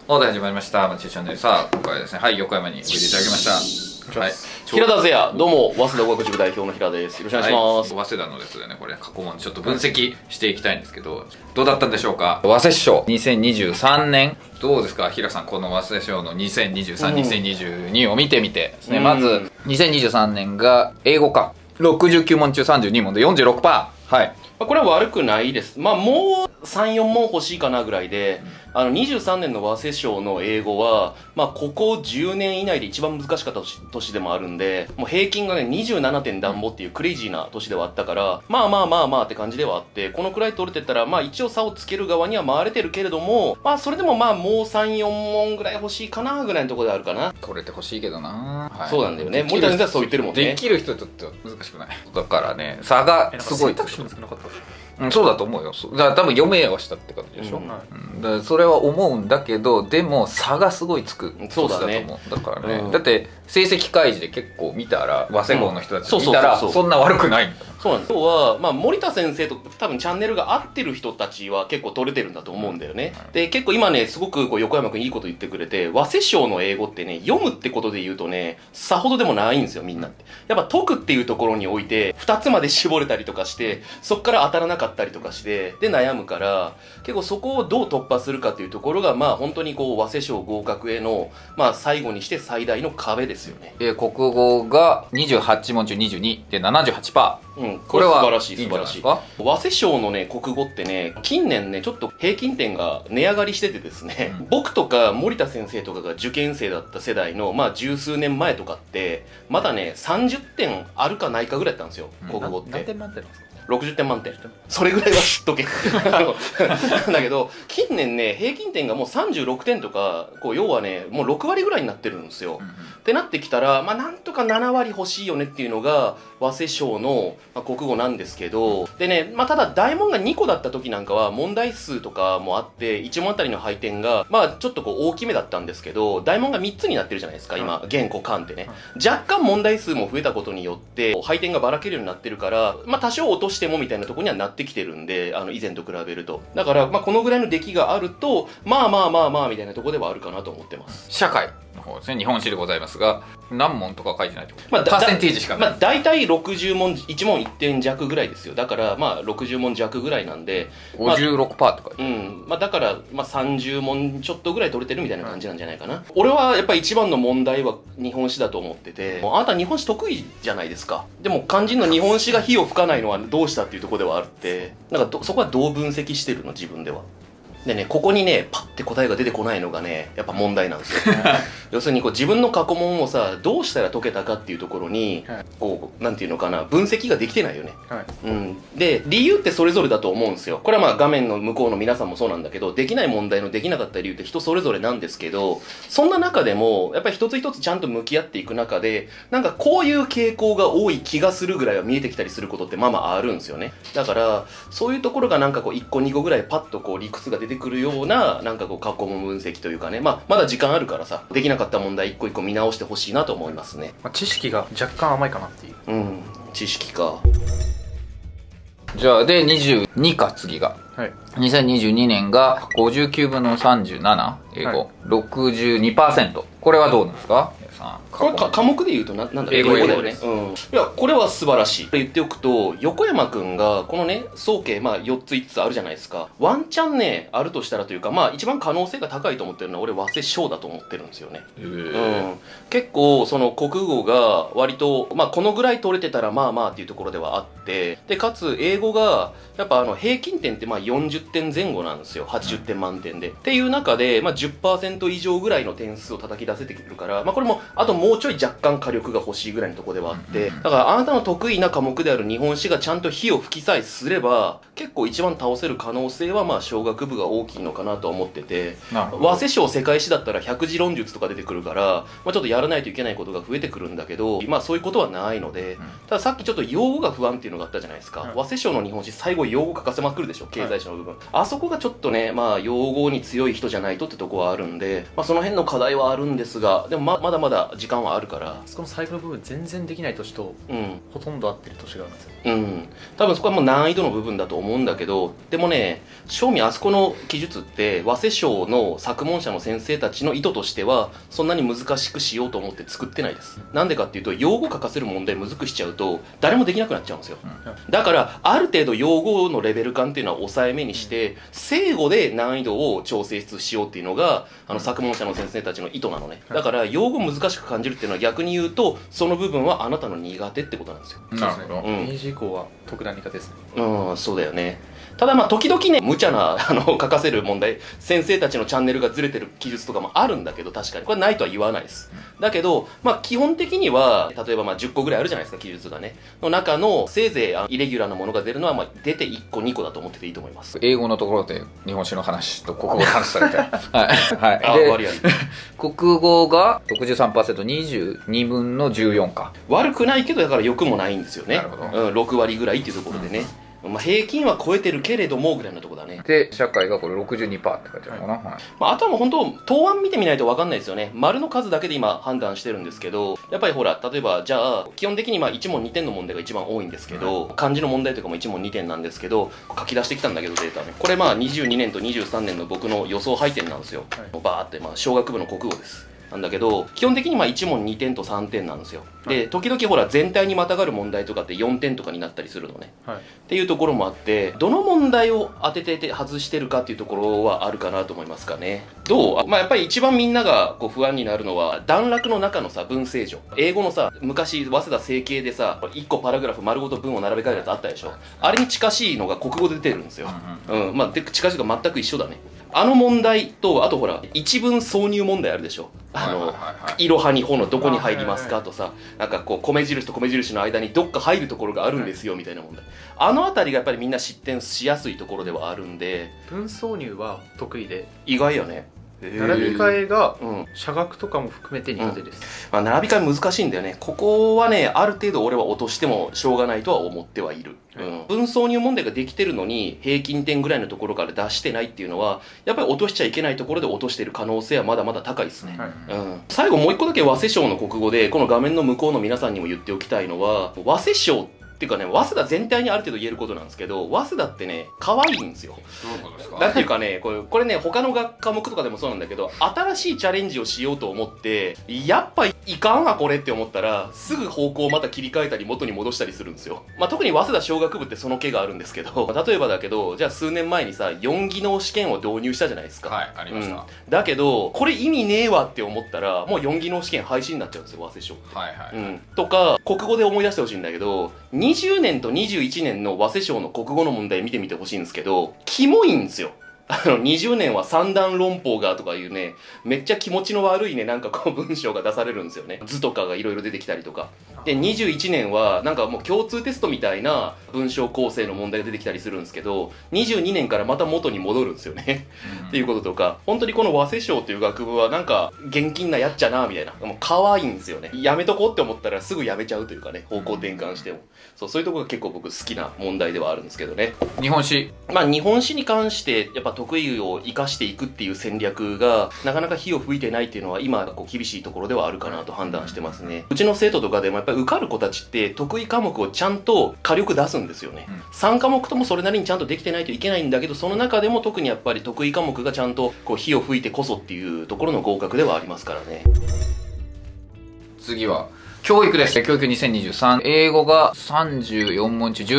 お題始まりました。町チャンネル。さあ、今回はですね、はい、横山においでいただきました。はい。 平田勢也、どうも、早稲田語学塾代表の平田です。よろしくお願いします。 はい、早稲田のですね、これ、過去問ちょっと分析していきたいんですけど、どうだったんでしょうか。早稲田賞2023年。どうですか、平さん、この早稲田賞の2023、2022を見てみてですね、まず、2023年が英語科。69問中32問で 46%。はい。 これは悪くないです。まあ、もう3、4問欲しいかなぐらいで、23年の早稲田賞の英語は、まあ、ここ10年以内で一番難しかった年でもあるんで、もう平均がね、27. 点暖房っていうクレイジーな年ではあったから、まあって感じではあって、このくらい取れてたら、まあ一応差をつける側には回れてるけれども、まあそれでもまあもう3、4問ぐらい欲しいかなぐらいのところであるかな。 取れて欲しいけどな、 はい、そうなんだよね。森田先生はそう言ってるもんね。 できる人にとっては難しくない。だからね、差がすごい。 選択肢も少なかった。 そうだと思うよ。だから多分読めはしたって感じでしょ。だからそれは思うんだけど、でも差がすごいつく年だと思う。だからね、だって成績開示で結構見たら、早稲号の人たち見たらそんな悪くないんだ。 そうなんです。今日は、まあ、森田先生と多分チャンネルが合ってる人たちは結構取れてるんだと思うんだよね。で、結構今ね、すごくこう横山くんいいこと言ってくれて、早稲田賞の英語ってね、読むってことで言うとね、さほどでもないんですよ、みんなって。やっぱ解くっていうところにおいて、2つまで絞れたりとかして、そっから当たらなかったりとかして、で悩むから、結構そこをどう突破するかっていうところが、まあ本当にこう、早稲田賞合格への、まあ最後にして最大の壁ですよね。 国語が28問中22で 78%。 これは素晴らしい、 素晴らしい。 早稲田賞のね、国語ってね、近年ね、ちょっと平均点が値上がりしててですね、僕とか森田先生とかが受験生だった世代の、まあ十数年前とかって、まだね、30点あるかないかぐらいだったんですよ、国語って。 何点満点なんですか ？60点満点。それぐらいは知っとけ。だけど、近年ね、平均点がもう36点とか、こう、要はね、もう6割ぐらいになってるんですよ。ってなってきたら、まあ、なんとか7割欲しいよねっていうのが、早稲田賞の、まあ、国語なんですけど、でね、まあ、ただ、大問が2個だった時なんかは、問題数とかもあって、1問あたりの配点が、まあ、ちょっとこう、大きめだったんですけど、大問が3つになってるじゃないですか、今、現古漢ってね。若干問題数も増えたことによって、配点がばらけるようになってるから、まあ、多少落としてもみたいなところにはなってきてるんで、以前と比べると。だから、まあ、このぐらいの出来があると、まあ、みたいなところではあるかなと思ってます。 社会の方ですね、日本史でございますが、何問とか書いてないってこと、まあ、パーセンテージしかない。 まあ、大体60問、1問1点弱ぐらいですよ。だから、まあ、60問弱ぐらいなんで。 56%とか。 まあ、だから、まあ、30問ちょっとぐらい取れてるみたいな感じなんじゃないかな。俺は、やっぱり一番の問題は日本史だと思ってて、あなた日本史得意じゃないですか。でも、肝心の日本史が火を吹かないのはどうしたっていうところではあって、なんかそこはどう分析してるの、自分では。でね、ここにね、パッて答えが出てこないのがね、やっぱ問題なんですよ。要するにこう自分の過去問をさ、どうしたら解けたかっていうところに、こう、なんていうのかな、分析ができてないよね。で、理由ってそれぞれだと思うんですよ。これはまあ画面の向こうの皆さんもそうなんだけど、できない問題のできなかった理由って人それぞれなんですけど、そんな中でも、やっぱり一つ一つちゃんと向き合っていく中で、なんかこういう傾向が多い気がするぐらいは見えてきたりすることってまあまああるんですよね。だから、そういうところがなんかこう1個2個ぐらいパッとこう理屈が出てくるような、なんかこう過去問分析というかね、まあまだ時間あるからさ、できなかった問題一個一個見直してほしいなと思いますね。 まあ、知識が若干甘いかなっていう。 知識か。 じゃあ、で、22か、次が。2022年が59分の37、英語。62%。これはどうなんですか？ これ科目で言うとなんだろう、英語だよね。いや、これは素晴らしい。言っておくと、横山くんが、このね、総計、まあ、4つ5つあるじゃないですか。ワンチャンね、あるとしたらというか、まあ、一番可能性が高いと思ってるのは、俺、早稲田賞だと思ってるんですよね。結構、その、国語が、割と、まあ、このぐらい取れてたら、まあまあっていうところではあって、で、かつ、英語が、やっぱ、平均点って、まあ、40点前後なんですよ。80点満点で。っていう中で、まあ、10% 以上ぐらいの点数を叩き出せてくるから、まあ、これも、あともうちょい若干火力が欲しいぐらいのところではあって、だからあなたの得意な科目である日本史がちゃんと火を吹きさえすれば、結構一番倒せる可能性はまあ小学部が大きいのかなと思ってて、早稲田賞世界史だったら百字論述とか出てくるから、まあ、ちょっとやらないといけないことが増えてくるんだけど、まあそういうことはないので、たださっきちょっと用語が不安っていうのがあったじゃないですか。早稲田賞の日本史最後用語書かせまくるでしょ、経済史の部分。あそこがちょっとね、まあ用語に強い人じゃないとってとこはあるんで、まあその辺の課題はあるんですが、でもまだまだだ時間はあるから。 そこの最後の部分全然できない年と、ほとんど合ってる年があるんですよ。 多分そこはもう難易度の部分だと思うんだけど、でもね、正味あそこの記述って早稲賞の作問者の先生たちの意図としてはそんなに難しくしようと思って作ってないです。なんでかっていうと、用語書かせる問題むずくしちゃうと誰もできなくなっちゃうんですよ。だからある程度用語のレベル感っていうのは抑えめにして、正語で難易度を調整しようっていうのが作問者の先生たちの意図なのね。だから用語難しく感じるっていうのは逆に言うとその部分はあなたの苦手ってことなんですよ。 なるほど。 明治以降は特段苦手ですね。 そうだよね。ただまあ時々ね、無茶な書かせる問題、先生たちのチャンネルがずれてる記述とかもあるんだけど、確かにこれないとは言わないです。だけどまあ基本的には例えばまあ10個ぐらいあるじゃないですか、記述がね。の中のせいぜいイレギュラーなものが出るのはまあ出て1個2個だと思ってていいと思います。 英語のところで日本史の話と国語の話されてはいはい。で国語が 63%、22分の14か。 悪くないけどだから良くもないんですよね。 なるほど。 6割ぐらいっていうところでね。まあ平均は超えてるけれどもぐらいのところだね。 で社会がこれ 62% って書いてあるのかな。 まあ、あとはもう本当答案見てみないと分かんないですよね。丸の数だけで今判断してるんですけど、やっぱりほら例えばじゃあ基本的にまあ1問2点の問題が一番多いんですけど、漢字の問題とかも1問2点なんですけど、書き出してきたんだけどデータね、これまあ22年と23年の僕の予想配点なんですよ。バーってまあ小学部の国語です。なんだけど基本的にまあ1問2点と3点なんですよ。で時々ほら全体にまたがる問題とかって4点とかになったりするのね、っていうところもあって、どの問題を当てて外してるかっていうところはあるかなと思いますかね。どう？まあやっぱり一番みんながこう不安になるのは段落の中のさ文正序、英語のさ昔早稲田成形でさ1個パラグラフ丸ごと文を並べ替えるやつあったでしょ。あれに近しいのが国語で出てるんですよ。まあ近しいが全く一緒だね。あの問題と、あとほら一文挿入問題あるでしょ。いろはにほのどこに入りますかとさ、なんかこう米印と米印の間にどっか入るところがあるんですよみたいな問題、あの辺りがやっぱりみんな失点しやすいところではあるんで。 文挿入は得意で、 意外よね。 並び替えが社学とかも含めて苦手です、 まあ、並び替え難しいんだよね。ここはねある程度俺は落としてもしょうがないとは思ってはいる。文挿入問題ができてるのに平均点ぐらいのところから出してないっていうのはやっぱり落としちゃいけないところで落としてる可能性はまだまだ高いですね。最後もう一個だけ早稲賞の国語でこの画面の向こうの皆さんにも言っておきたいのは、早稲賞っていうかね、早稲田全体にある程度言えることなんですけど、早稲田ってね可愛いんですよ。 どういうことですか？ なんていうかね、これね他の科目とかでもそうなんだけど、新しいチャレンジをしようと思ってやっぱいかんわこれって思ったらすぐ方向をまた切り替えたり元に戻したりするんですよ。まあ特に早稲田小学部ってその気があるんですけど、例えばだけどじゃあ数年前にさ4技能試験を導入したじゃないですか。 はい、ありました。 だけどこれ意味ねえわって思ったらもう4技能試験廃止になっちゃうんですよ、早稲小って。とか国語で思い出してほしいんだけど、20年と21年の早稲小の国語の問題見てみてほしいんですけど、キモいんですよ。20年は三段論法がとかいうね、めっちゃ気持ちの悪いね、なんかこう文章が出されるんですよね。図とかがいろいろ出てきたりとか。で、21年はなんかもう共通テストみたいな文章構成の問題が出てきたりするんですけど、22年からまた元に戻るんですよね。っていうこととか、本当にこの早稲小という学部はなんか現金なやっちゃなみたいな、もう可愛いんですよね。やめとこうって思ったらすぐやめちゃうというかね、方向転換しても。そういうところが結構僕好きな問題ではあるんですけどね。 日本史。 まあ日本史に関してやっぱ得意を生かしていくっていう戦略がなかなか火を吹いてないっていうのは今こう厳しいところではあるかなと判断してますね。うちの生徒とかでもやっぱり受かる子たちって得意科目をちゃんと火力出すんですよね。3科目ともそれなりにちゃんとできてないといけないんだけど、その中でも特にやっぱり得意科目がちゃんとこう火を吹いてこそっていうところの合格ではありますからね。 次は教育です。教育2023。英語が34問中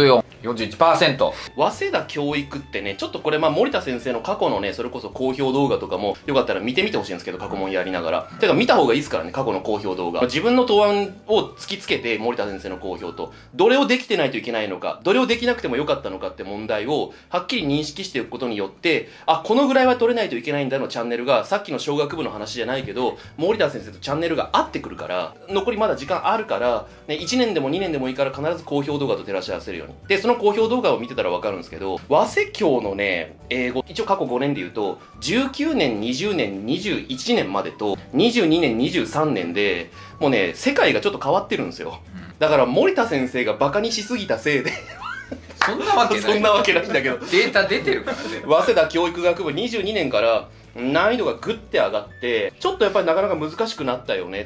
14。41%。 早稲田教育ってね、ちょっとこれまあ森田先生の過去のね、それこそ公表動画とかもよかったら見てみてほしいんですけど、過去問やりながら。てか見た方がいいですからね、過去の公表動画。自分の答案を突きつけて森田先生の公表と、どれをできてないといけないのか、どれをできなくてもよかったのかって問題をはっきり認識していくことによって、あ、このぐらいは取れないといけないんだのチャンネルが、さっきの小学部の話じゃないけど、森田先生とチャンネルが合ってくるから、残りまだ時間あるから、ね、1年でも2年でもいいから必ず公表動画と照らし合わせるように。で、その公表動画を見てたら分かるんですけど、早稲教のね、英語、一応過去5年で言うと、19年、20年、21年までと、22年、23年で、もうね、世界がちょっと変わってるんですよ。だから森田先生がバカにしすぎたせいで、 そんなわけない。 そんなわけないんだけど、 データ出てるからね。 早稲田教育学部22年から難易度がグッて上がって、ちょっとやっぱりなかなか難しくなったよねと。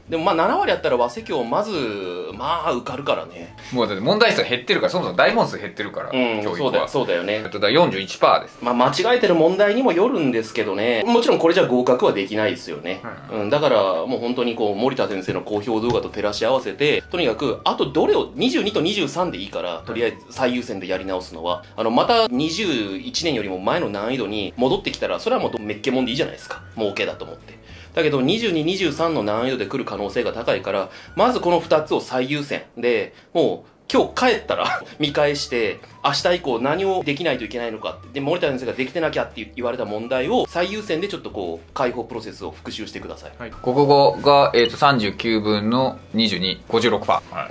でもまあ7割やったら早稲教まずまあ受かるからね。 もうだって問題数減ってるから、そもそも大問数減ってるから、教育は。 そうだよね。 だ 41% です。 まあ間違えてる問題にもよるんですけどね。もちろんこれじゃ合格はできないですよね。だからもう本当にこう森田先生の好評動画と照らし合わせて、とにかくあとどれを22と23でいいから、とりあえず最優先でやり直すのは、また21年よりも前の難易度に戻ってきたら、それはもうめっけもんでいいじゃないですか。もう OK だと思って。だけど22、23の難易度で来る可能性が高いから、まずこの2つを最優先で、もう今日帰ったら見返して、明日以降何をできないといけないのかって、で、森田先生ができてなきゃって言われた問題を最優先でちょっとこう、解放プロセスを復習してください。 はい、 国語が、39分の22、56%。はい、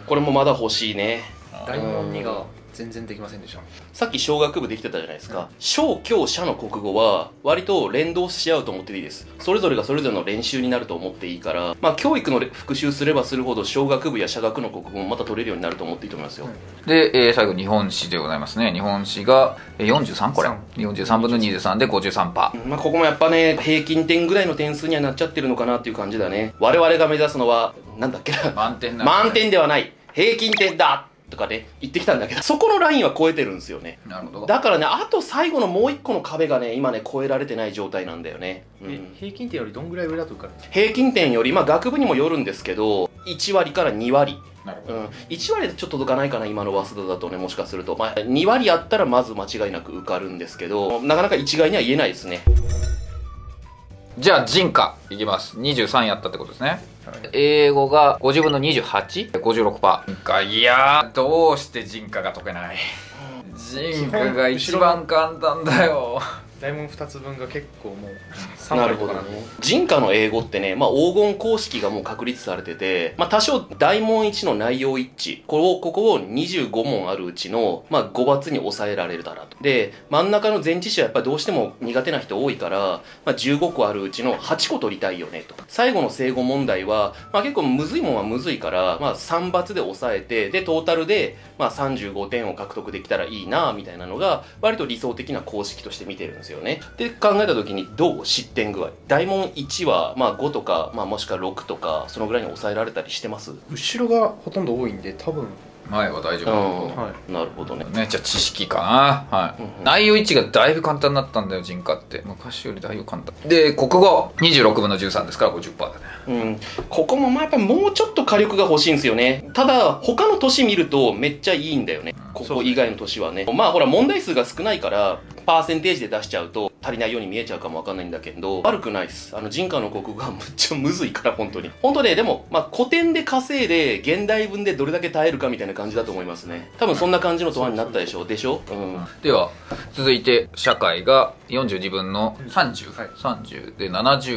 これもまだ欲しいね。 大問2が全然できませんでした。 さっき小学部できてたじゃないですか。小教社の国語は割と連動し合うと思ってていいです。それぞれがそれぞれの練習になると思っていいから、まあ教育の復習すればするほど小学部や社学の国語もまた取れるようになると思っていいと思いますよ。 で、最後日本史でございますね。日本史が43、これ43分の23で 53%。 まあここもやっぱね、平均点ぐらいの点数にはなっちゃってるのかなっていう感じだね。我々が目指すのはなんだっけな、 満点ではない、平均点だとかね、言ってきたんだけど、そこのラインは超えてるんですよね。 なるほど。 だからね、あと最後のもう一個の壁がね、今ね、超えられてない状態なんだよね。 平均点よりどんぐらい上だと受かるんですか？ 平均点より、まあ学部にもよるんですけど、1割から2割。 なるほど。 1割でちょっと届かないかな、今の早稲田だとね、もしかすると。まあ、2割あったらまず間違いなく受かるんですけど、なかなか一概には言えないですね。 じゃあ人科いきます。23やったってことですね。英語が50分の 28、56%。人科、いやー、どうして人科が解けない？人科が一番簡単だよ。 大問2つ分が結構もう3 な割とかるほどね。人科の英語ってね、まあ黄金公式がもう確立されてて、まあ多少大問1の内容一致、ここを25問あるうちの、まあ5罰に抑えられたらと。で、真ん中の前置詞はやっぱりどうしても苦手な人多いから、まあ15個あるうちの8個取りたいよねと。最後の正誤問題は、まあ結構むずいもんはむずいから、まあ3罰で抑えて、で、トータルで、まあ35点を獲得できたらいいな、みたいなのが、割と理想的な公式として見てるんですよね。で考えた時にどう失点具合、大問1はまあ5とか、まあ、もしくは6とかそのぐらいに抑えられたりしてます？ 後ろがほとんど多いんで多分前は大丈夫。 はなるほどね。 じゃあ知識かな。はい。内容1がだいぶ簡単になったんだよ、人科って。昔よりだいぶ簡単。で、国語26分の13ですから 50% だね。 ここもまあやっぱもうちょっと火力が欲しいんですよね。ただ他の年見るとめっちゃいいんだよね。ここ以外の年はね。まあほら問題数が少ないからパーセンテージで出しちゃうと足りないように見えちゃうかもわかんないんだけど、悪くないっす。人科の国語がむっちゃむずいから、本当に。本当ね、でも、まあ古典で稼いで現代文でどれだけ耐えるかみたいな感じだと思いますね。多分そんな感じの答案になったでしょ。 では続いて社会が42分の30、30で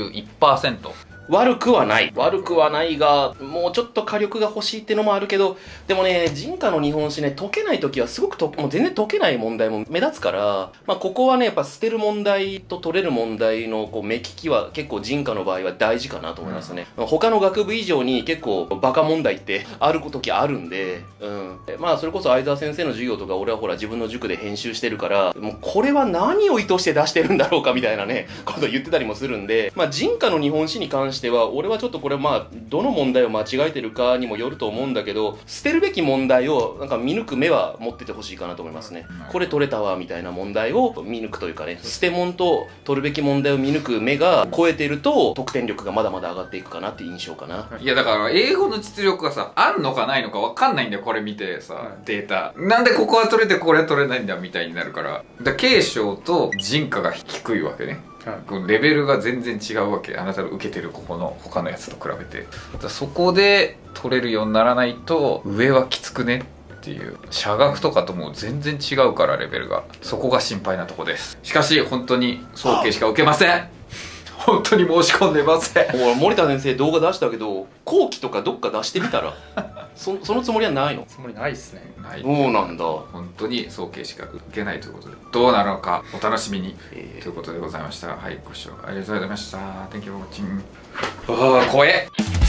71%。 悪くはないが、もうちょっと火力が欲しいってのもあるけど、でもね、人科の日本史ね、解けない時はすごくもう全然解けない問題も目立つから、まあここはね、やっぱ捨てる問題と取れる問題のこう目利きは結構人科の場合は大事かなと思いますね。他の学部以上に結構バカ問題ってある時あるんで、まあそれこそ相沢先生の授業とか俺はほら自分の塾で編集してるから、もうこれは何を意図して出してるんだろうかみたいなね、ことを言ってたりもするんで、まあ人科の日本史に関しては俺はちょっとこれまあどの問題を間違えてるかにもよると思うんだけど、捨てるべき問題をなんか見抜く目は持っててほしいかなと思いますね。これ取れたわみたいな問題を見抜くというかね、捨て問と取るべき問題を見抜く目が超えてると得点力がまだまだ上がっていくかなっていう印象かな。 いやだから英語の実力がさ、あるのかないのか分かんないんだよ、これ見てさ、データなんでここは取れてこれは取れないんだみたいになるから、継承と人科が低いわけね。レベルが全然違うわけ、あなたの受けてるここの他のやつと比べて。そこで取れるようにならないと上はきつくねっていう。社学とかともう全然違うからレベルが、そこが心配なとこです。しかし本当に早慶しか受けません。本当に申し込んでません。 森田先生動画出したけど後期とかどっか出してみたらそのつもりはないの？ つもりないっすね。 そうなんだ。 本当に早慶しか受けないということで、どうなるのかお楽しみに、ということでございました。はい、ご視聴ありがとうございました。Thank you for watching。怖え。